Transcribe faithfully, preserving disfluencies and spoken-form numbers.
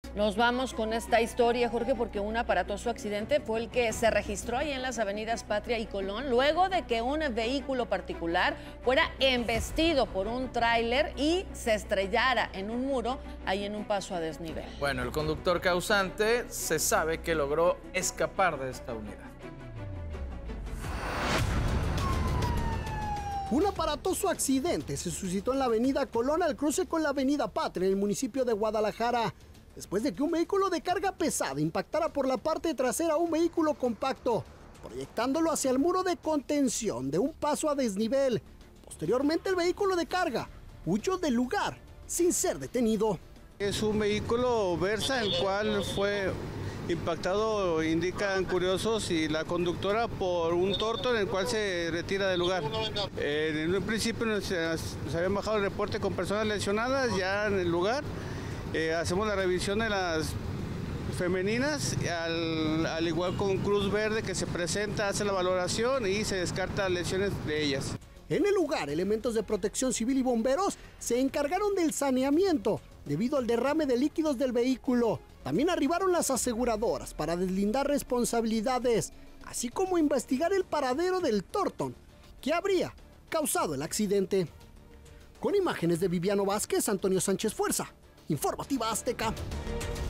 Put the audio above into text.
Nos vamos con esta historia, Jorge, porque un aparatoso accidente fue el que se registró ahí en las avenidas Patria y Colón, luego de que un vehículo particular fuera embestido por un tráiler y se estrellara en un muro ahí en un paso a desnivel. Bueno, el conductor causante se sabe que logró escapar de esta unidad. Un aparatoso accidente se suscitó en la avenida Colón al cruce con la avenida Patria en el municipio de Guadalajara, después de que un vehículo de carga pesada impactara por la parte trasera a un vehículo compacto, proyectándolo hacia el muro de contención de un paso a desnivel. Posteriormente, el vehículo de carga huyó del lugar sin ser detenido. Es un vehículo Versa, el cual fue impactado, indican curiosos, y la conductora por un torto en el cual se retira del lugar. Eh, en un principio se, se habían bajado el reporte con personas lesionadas ya en el lugar. Eh, hacemos la revisión de las femeninas, al, al igual con Cruz Verde que se presenta, hace la valoración y se descarta lesiones de ellas. En el lugar, elementos de protección civil y bomberos se encargaron del saneamiento debido al derrame de líquidos del vehículo. También arribaron las aseguradoras para deslindar responsabilidades, así como investigar el paradero del Torton que habría causado el accidente. Con imágenes de Viviano Vázquez, Antonio Sánchez Fuerza, Informativa Azteca.